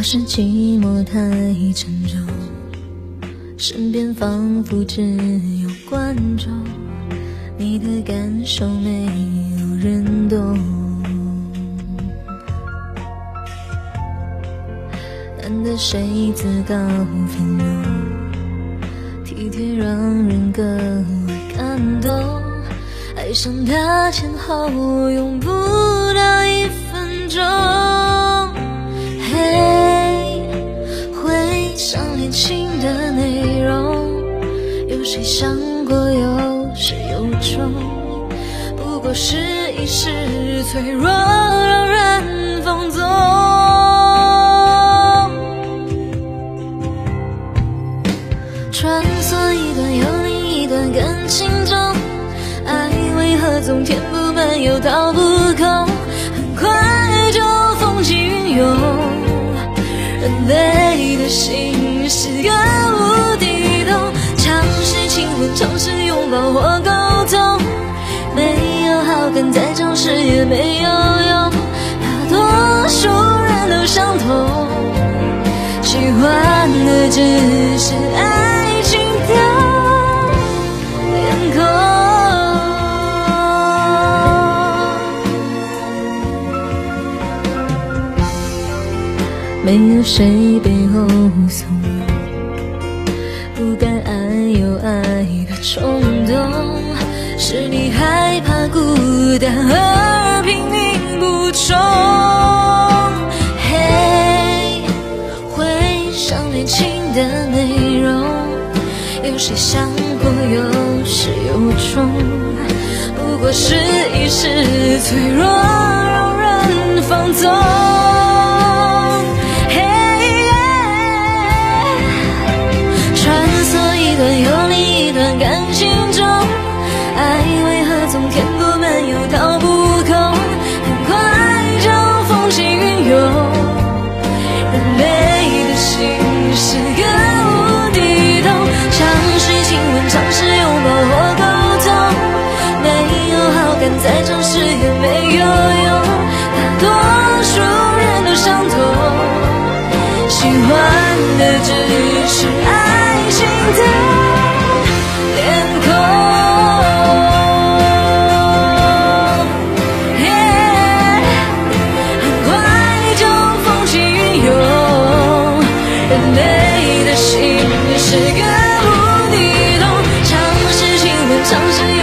是寂寞太沉重，身边仿佛只有观众，你的感受没有人懂。难得谁自告奋勇，体贴让人格外感动，爱上他前后用不到1分钟。回想恋情的内容，有谁想过有始有终？不过是一时脆弱，让人放纵。穿梭一段又另一段感情中，爱为何总填不满又掏不空？很快就风起云涌，人类的心是个无底洞，尝试亲吻，尝试拥抱或沟通，没有好感再尝试也没有用，大多数人都相同，喜欢的只是爱情的脸孔。没有谁背后怂，不该爱有爱的冲动，是你害怕孤单而拼命补充。回想恋情的内容，有谁想过有始有终？不过是一时脆弱，让人放纵。一段又另一段感情中，爱为何总填不满又掏不空？很快就风起云涌，人类的心是个无底洞，尝试亲吻，尝试拥抱或沟通，没有好感再尝试也没有用，大多数人都相同，喜欢的只是爱情的尝试